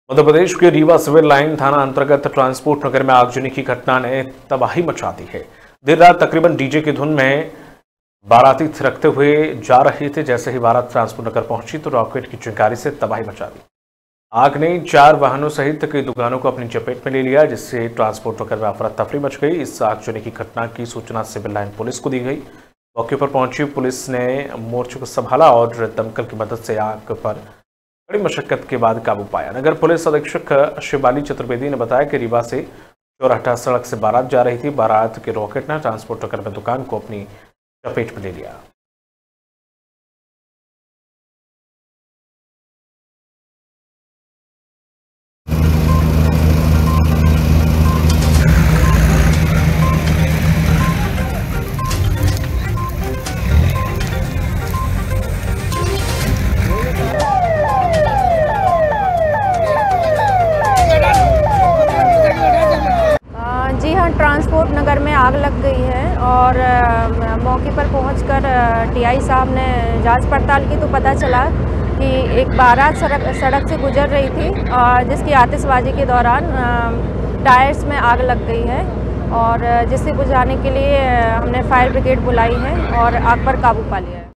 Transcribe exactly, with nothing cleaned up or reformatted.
मध्य प्रदेश के Rewa civil line थाना अंतर्गत ट्रांसपोर्ट नगर में आगजनी की घटना ने तबाही मचा दी है। देर रात तकरीबन डीजे की धुन में बाराती थिरकते हुए जा रहे थे। जैसे ही बारात ट्रांसपोर्ट नगर पहुंची तो रॉकेट की चिंगारी से तबाही मचा दी। आग ने चार वाहनों सहित कई दुकानों को अपनी चपेट में ले लिया, जिससे ट्रांसपोर्ट नगर में अफरा तफरी मच गई। इस आगजनी की घटना की सूचना सिविल लाइन पुलिस को दी गई। मौके पर पहुंची पुलिस ने मोर्चे को संभाला और दमकल की मदद से आग पर बड़ी मशक्कत के बाद काबू पाया। नगर पुलिस अधीक्षक शिवाली चतुर्वेदी ने बताया कि रीवा से चौराहा सड़क से बारात जा रही थी। बारात के रॉकेट ने ट्रांसपोर्ट नगर में दुकान को अपनी चपेट में ले लिया। जी हाँ, ट्रांसपोर्ट नगर में आग लग गई है और मौके पर पहुंचकर टीआई साहब ने जांच पड़ताल की तो पता चला कि एक बारात सड़क सड़क से गुजर रही थी और जिसकी आतिशबाजी के दौरान टायर्स में आग लग गई है और जिसे बुझाने के लिए हमने फायर ब्रिगेड बुलाई है और आग पर काबू पा लिया है।